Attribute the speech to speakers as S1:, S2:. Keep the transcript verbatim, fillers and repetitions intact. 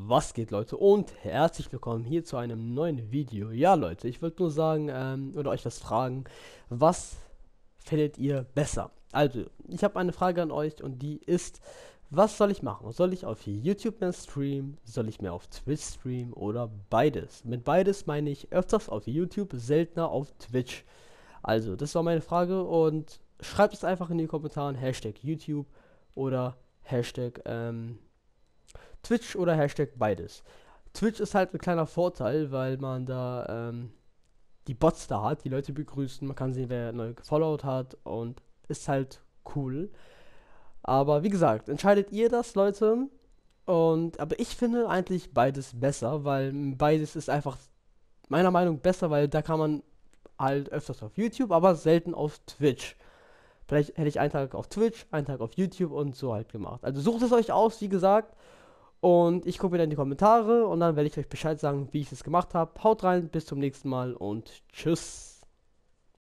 S1: Was geht, Leute, und herzlich willkommen hier zu einem neuen Video. Ja, Leute, ich wollte nur sagen, ähm, oder euch was fragen, was findet ihr besser? Also, ich habe eine Frage an euch und die ist, was soll ich machen? Soll ich auf YouTube mehr streamen? Soll ich mehr auf Twitch streamen oder beides? Mit beides meine ich öfters auf YouTube, seltener auf Twitch. Also, das war meine Frage und schreibt es einfach in die Kommentare, Hashtag YouTube oder Hashtag, ähm, Twitch oder Hashtag beides. Twitch ist halt ein kleiner Vorteil, weil man da ähm, die Bots da hat, die Leute begrüßen, man kann sehen, wer neu gefollowt hat und ist halt cool. Aber wie gesagt, entscheidet ihr das, Leute. Und aber ich finde eigentlich beides besser, weil beides ist einfach meiner Meinung nach besser, weil da kann man halt öfters auf YouTube, aber selten auf Twitch. Vielleicht hätte ich einen Tag auf Twitch, einen Tag auf YouTube und so halt gemacht. Also sucht es euch aus, wie gesagt. Und ich gucke wieder in die Kommentare und dann werde ich euch Bescheid sagen, wie ich es gemacht habe. Haut rein, bis zum nächsten Mal und tschüss.